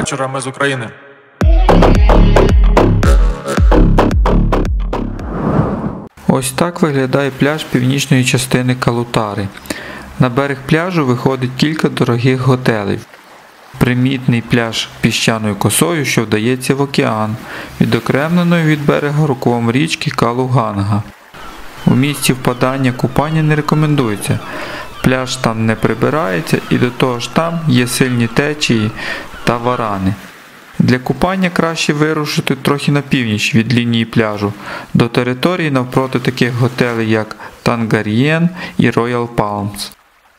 вечора, ми з України. Ось так виглядає пляж північної частини Калутари. На берег пляжу виходить кілька дорогих готелів. Примітний пляж піщаною косою, що вдається в океан, відокремленою від берега рукавом річки Калуганга. У місці впадання купання не рекомендується. Пляж там не прибирається і до того ж там є сильні течії та варани. Для купання краще вирушити трохи на північ від лінії пляжу, до території навпроти таких готелів як Тангар'єн і Royal Palms.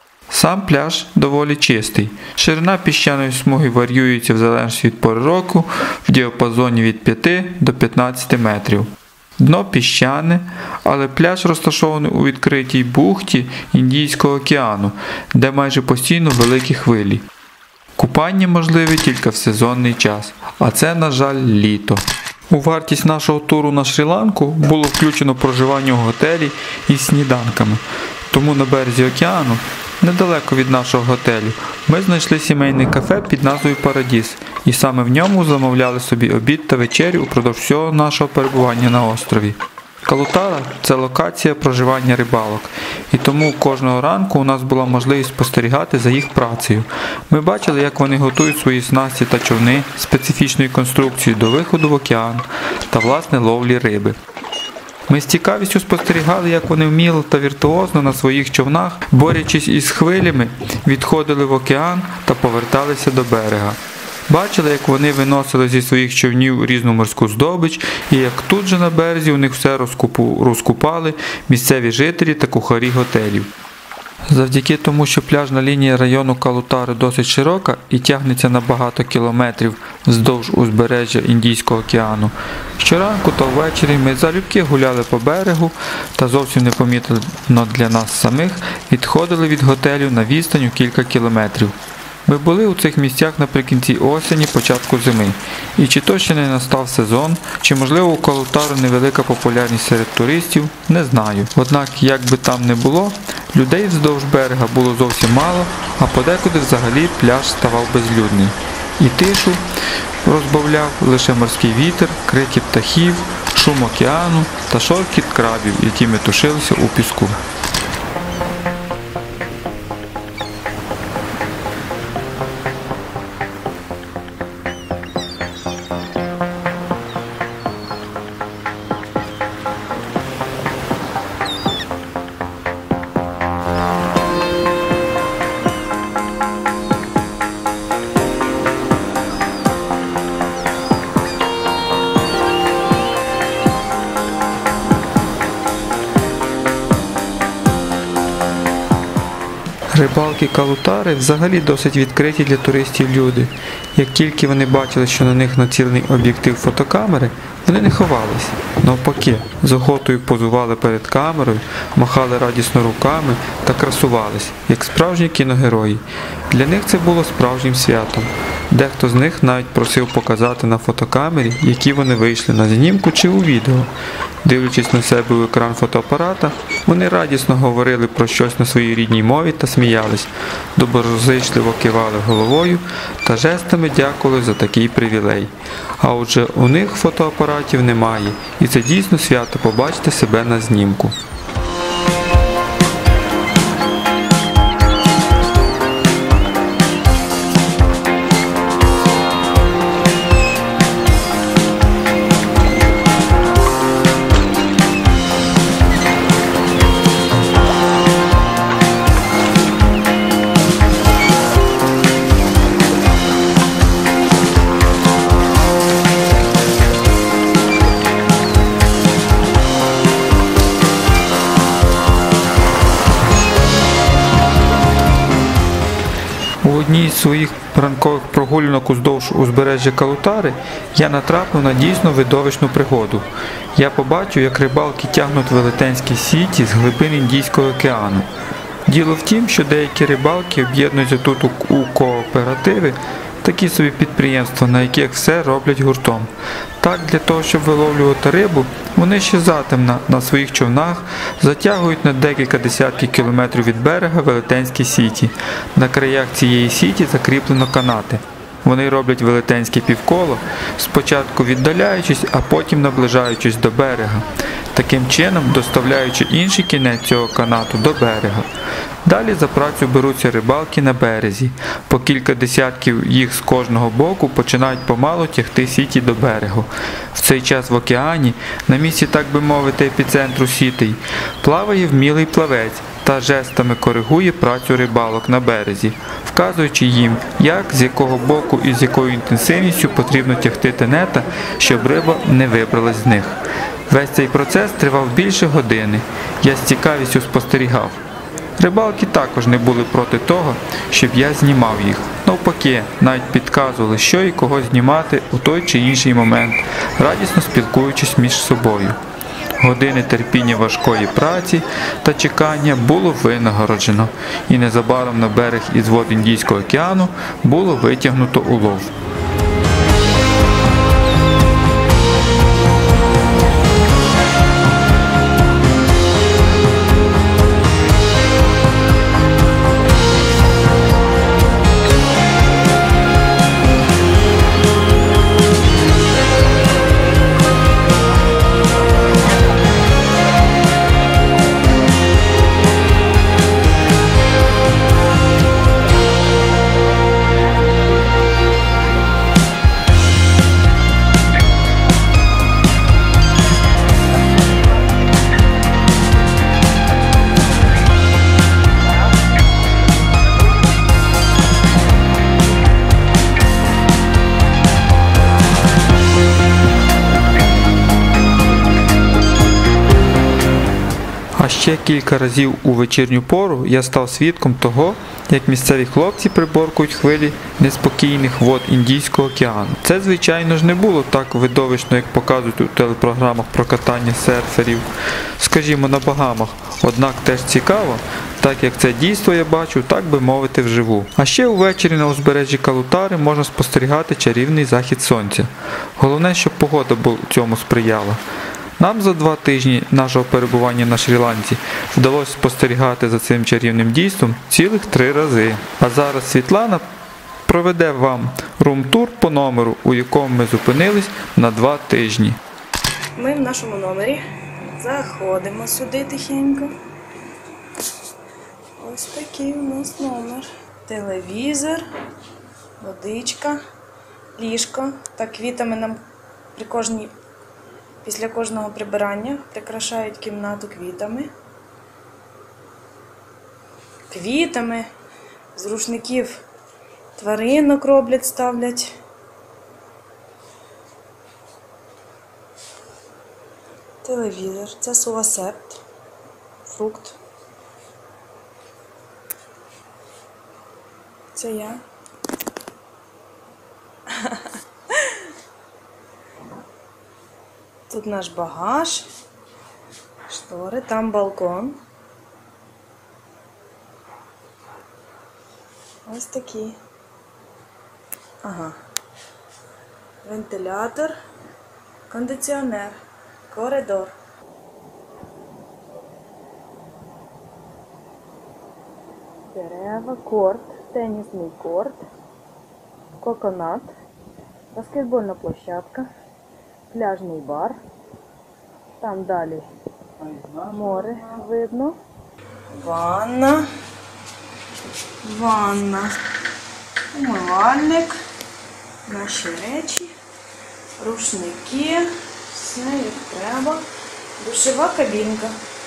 Сам пляж доволі чистий. Ширина піщаної смуги варіюється в залежності від пори року в діапазоні від 5 до 15 метрів. Дно піщане, але пляж розташований у відкритій бухті Індійського океану, де майже постійно великі хвилі. Купання можливе тільки в сезонний час, а це, на жаль, літо. У вартість нашого туру на Шрі-Ланку було включено проживання у готелі із сніданками. Тому на березі океану, недалеко від нашого готелю, ми знайшли сімейне кафе під назвою «Парадіз» і саме в ньому замовляли собі обід та вечерю упродовж всього нашого перебування на острові. Калутара – це локація проживання рибалок, і тому кожного ранку у нас була можливість спостерігати за їх працею. Ми бачили, як вони готують свої снасті та човни специфічної конструкції до виходу в океан та, власне, ловлі риби. Ми з цікавістю спостерігали, як вони вміло та віртуозно на своїх човнах, борючись із хвилями, відходили в океан та поверталися до берега. Бачили, як вони виносили зі своїх човнів різну морську здобич і як тут же на березі у них все розкупали місцеві жителі та кухарі готелів. Завдяки тому, що пляжна лінія району Калутари досить широка і тягнеться на багато кілометрів вздовж узбережжя Індійського океану, щоранку та ввечері ми залюбки гуляли по берегу та зовсім непомітно для нас самих відходили від готелю на відстань у кілька кілометрів. Ми були у цих місцях наприкінці осені, початку зими. І чи то ще не настав сезон, чи можливо у Калутару невелика популярність серед туристів, не знаю. Однак, як би там не було, людей вздовж берега було зовсім мало, а подекуди взагалі пляж ставав безлюдний. І тишу розбавляв лише морський вітер, крики птахів, шум океану та шоркіт крабів, які метушилися у піску. Рибалки Калутари взагалі досить відкриті для туристів люди. Як тільки вони бачили, що на них націлений об'єктив фотокамери, вони не ховались. Навпаки, з охотою позували перед камерою, махали радісно руками та красувались, як справжні кіногерої. Для них це було справжнім святом. Дехто з них навіть просив показати на фотокамері, які вони вийшли на знімку чи у відео. Дивлячись на себе у екран фотоапарата, вони радісно говорили про щось на своїй рідній мові та сміялись, доброзичливо кивали головою та жестами дякували за такий привілей. А отже, у них фотоапаратів немає, і це дійсно свято побачити себе на знімку. У одній з своїх ранкових прогулянок уздовж узбережжя Калутари я натрапив на дійсно видовищну пригоду. Я побачив, як рибалки тягнуть велетенські сіті з глибин Індійського океану. Діло в тім, що деякі рибалки об'єднуються тут у кооперативи, такі собі підприємства, на яких все роблять гуртом. Так, для того, щоб виловлювати рибу, вони ще затемна на своїх човнах затягують на декілька десятків кілометрів від берега велетенські сіті. На краях цієї сіті закріплено канати. Вони роблять велетенське півколо, спочатку віддаляючись, а потім наближаючись до берега, таким чином доставляючи інший кінець цього канату до берега. Далі за працю беруться рибалки на березі. По кілька десятків їх з кожного боку починають помалу тягти сіті до берегу. В цей час в океані, на місці, так би мовити, епіцентру сітей, плаває вмілий плавець та жестами коригує працю рибалок на березі, вказуючи їм, як, з якого боку і з якою інтенсивністю потрібно тягти тенета, щоб риба не вибралась з них. Весь цей процес тривав більше години. Я з цікавістю спостерігав. Рибалки також не були проти того, щоб я знімав їх. Навпаки, навіть підказували, що і кого знімати у той чи інший момент, радісно спілкуючись між собою. Години терпіння важкої праці та чекання було винагороджено, і незабаром на берег із вод Індійського океану було витягнуто улов. Ще кілька разів у вечірню пору я став свідком того, як місцеві хлопці приборкують хвилі неспокійних вод Індійського океану. Це, звичайно ж, не було так видовищно, як показують у телепрограмах про катання серферів, скажімо, на Багамах, однак теж цікаво, так як це дійство я бачу, так би мовити, вживу. А ще увечері на узбережжі Калутари можна спостерігати чарівний захід сонця. Головне, щоб погода цьому сприяла. Нам за 2 тижні нашого перебування на Шрі-Ланці вдалося спостерігати за цим чарівним дійством цілих 3 рази. А зараз Світлана проведе вам рум-тур по номеру, у якому ми зупинились на 2 тижні. Ми в нашому номері заходимо сюди тихенько. Ось такий у нас номер. Телевізор, водичка, ліжко. Так, квітами нам після кожного прибирання прикрашають кімнату квітами. Квітами, з рушників тваринок роблять, ставлять. Телевізор, це сувасепт, фрукт. Це я. Тут наш багаж, штори, там балкон. Ось такі. Ага. Вентилятор, кондиціонер, коридор. Дерева, корт, тенісний корт, коконат, баскетбольна площадка, пляжний бар. Там далі море видно. Ванна. Умивальник. Наші речі. Рушники. Все як треба. Душова кабінка.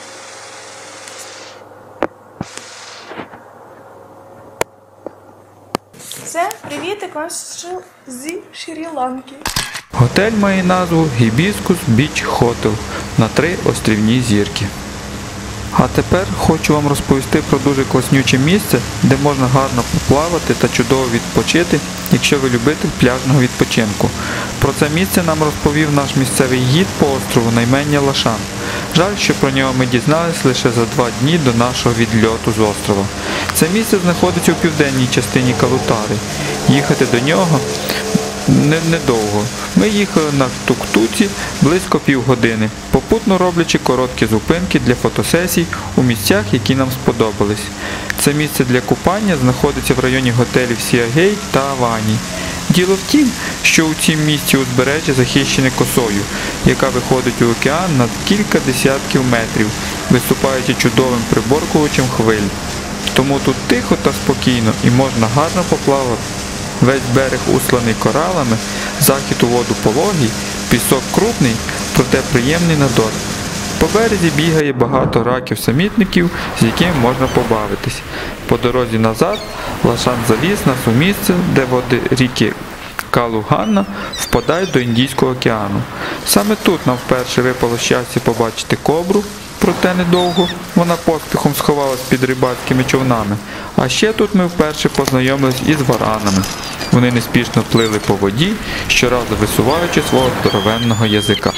Все, привітик вам зі Шрі-Ланки. Готель має назву Hibiscus Beach Hotel на 3 острівні зірки. А тепер хочу вам розповісти про дуже класнюче місце, де можна гарно поплавати та чудово відпочити, якщо ви любитель пляжного відпочинку. Про це місце нам розповів наш місцевий гід по острову на ім'я Лашан. Жаль, що про нього ми дізнались лише за 2 дні до нашого відльоту з острова. Це місце знаходиться у південній частині Калутари. Їхати до нього недовго. Ми їхали на тук-туці близько півгодини, попутно роблячи короткі зупинки для фотосесій у місцях, які нам сподобались. Це місце для купання знаходиться в районі готелів Сіагей та Авані. Діло в тім, що у цім місці узбережжя захищене косою, яка виходить у океан на кілька десятків метрів, виступаючи чудовим приборкувачем хвиль. Тому тут тихо та спокійно і можна гарно поплавати. Весь берег усланий коралами, захід у воду пологий, пісок крупний, проте приємний на дотик. По березі бігає багато раків-самітників, з якими можна побавитись. По дорозі назад Лашан завіз нас у місце, де води ріки Калу-Ганна впадають до Індійського океану. Саме тут нам вперше випало щастя побачити кобру, проте недовго вона поспіхом сховалась під рибацькими човнами. А ще тут ми вперше познайомились із варанами. Вони неспішно плили по воді, щоразу висуваючи свого здоровенного язика.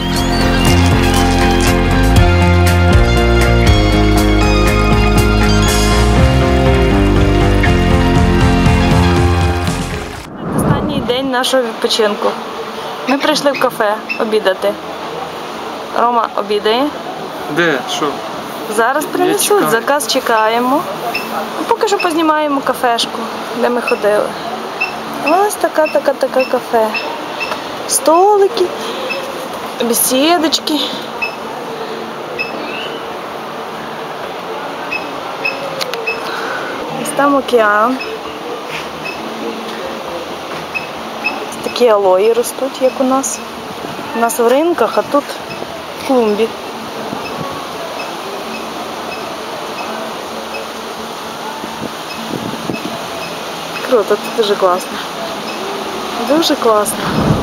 Останній день нашого відпочинку. Ми прийшли в кафе обідати. Рома обідає. Де? Що? Зараз принесуть, заказ чекаємо. Поки що познімаємо кафешку, де ми ходили. Ось така кафе. Столики, бесідочки. Ось там океан. Ось такі алої ростуть, як у нас. У нас в ринках, а тут в клумбі. Круто, тут дуже класно. Дуже класно.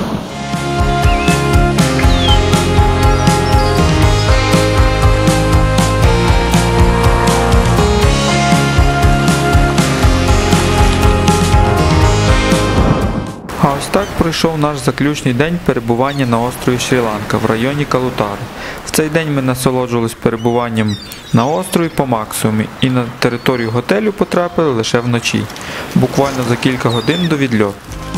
А ось так пройшов наш заключний день перебування на острові Шрі-Ланка в районі Калутари. В цей день ми насолоджувалися перебуванням на острові по максимумі і на територію готелю потрапили лише вночі, буквально за кілька годин до відльоту.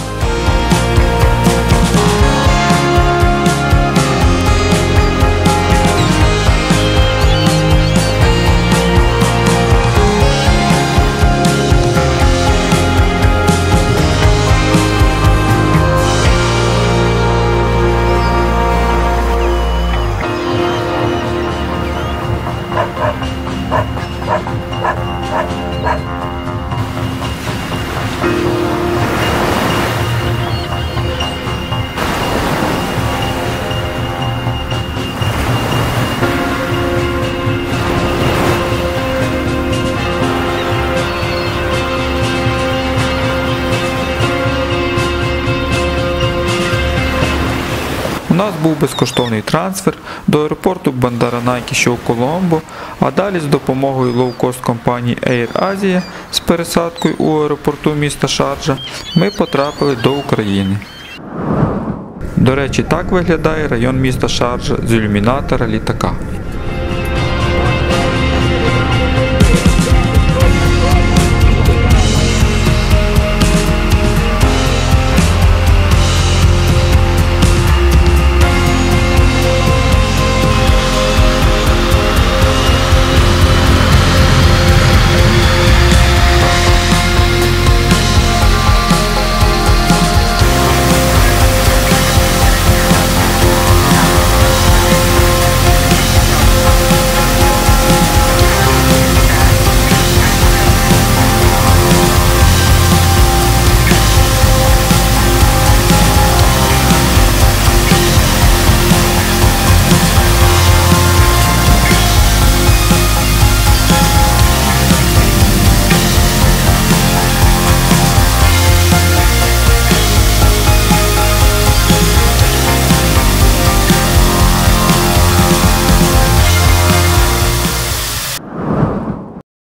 У нас був безкоштовний трансфер до аеропорту Бандаранайки, що у Коломбо, а далі з допомогою лоукост компанії Air Asia з пересадкою у аеропорту міста Шарджа ми потрапили до України. До речі, так виглядає район міста Шарджа з ілюмінатора літака.